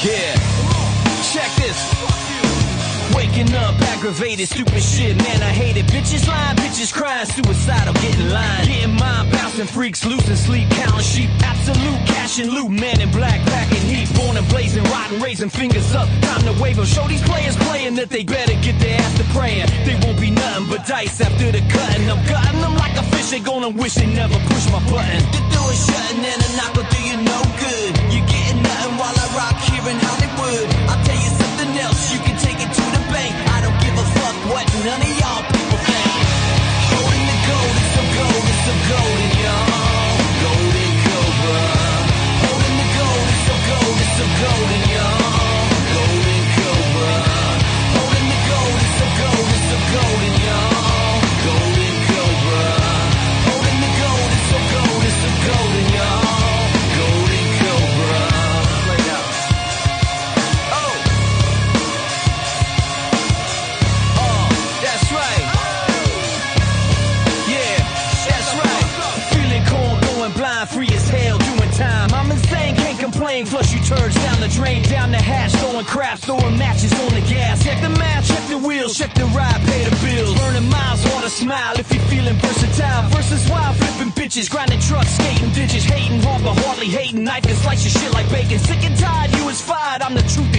Yeah, check this. Waking up, aggravated, stupid shit, man, I hate it. Bitches lying, bitches crying, suicidal, getting lined. Getting mind bouncing, freaks losing sleep, counting sheep. Absolute cash and loot, man in black, packing heat. Born and blazing, rotten, raising fingers up. Time to wave them, show these players playing that they better get their ass to praying. They won't be nothing but dice after the cutting. I'm cutting them like a fish, they gonna wish they never push my button. The door is shutting and a knock will do you no good. You're getting nothing while I rock here in Hollywood. I'll tell you something else, you can take it to the bank. I don't give a fuck what none of y'all people think. Holding the gold, it's so gold, it's so golden, y'all. Golden Cobra. Holding the gold, it's so gold, it's so golden, y'all. Golden Cobra. Holding the gold, it's so gold, it's so golden, y'all. Golden Cobra. Holding the gold, it's so gold, it's so golden, y'all. Golden Cobra. Play out. Oh. That's right. Yeah, that's right. Feeling cold, going blind, free as hell, doing time. I'm insane, can't complain. Flush you turds down the drain, down the hatch, throwing craps, throwing matches on the gas. Check the match, check the wheels, check the ride, pay the bills. Burning miles, want to smile if you're feeling versatile. Versus wild, flipping bitches, grinding trucks, skating digits, hating hard but hardly hating. Knife and slice your shit like bacon. Sick and tired, you is fired. I'm the truth